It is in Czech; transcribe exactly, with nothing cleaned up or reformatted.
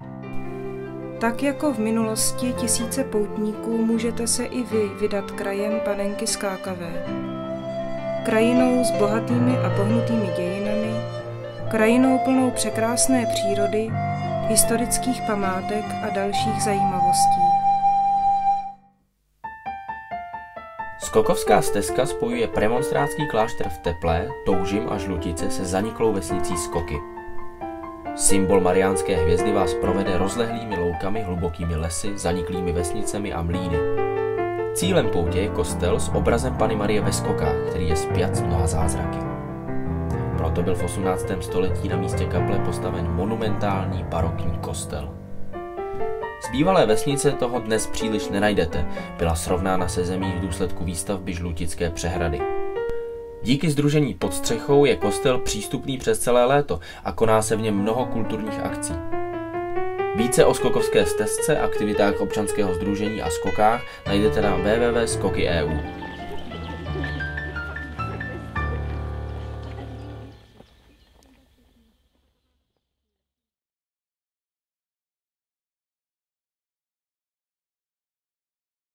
Tak jako v minulosti tisíce poutníků můžete se i vy vydat krajem Panenky Skákavé. Krajinou s bohatými a pohnutými dějinami, krajinou plnou překrásné přírody, historických památek a dalších zajímavostí. Skokovská stezka spojuje premonstrátský klášter v Teplé, Toužim a Žlutice se zaniklou vesnicí Skoky. Symbol mariánské hvězdy vás provede rozlehlými loukami, hlubokými lesy, zaniklými vesnicemi a mlýny. Cílem poutě je kostel s obrazem Panny Marie ve Skokách, který je spjat s mnoha zázraky. Proto byl v osmnáctém století na místě kaple postaven monumentální barokní kostel. Z bývalé vesnice toho dnes příliš nenajdete, byla srovnána se zemí v důsledku výstavby Žlutické přehrady. Díky sdružení Pod střechou je kostel přístupný přes celé léto a koná se v něm mnoho kulturních akcí. Více o skokovské stezce, aktivitách občanského sdružení a skokách najdete na w w w tečka skoky tečka e u.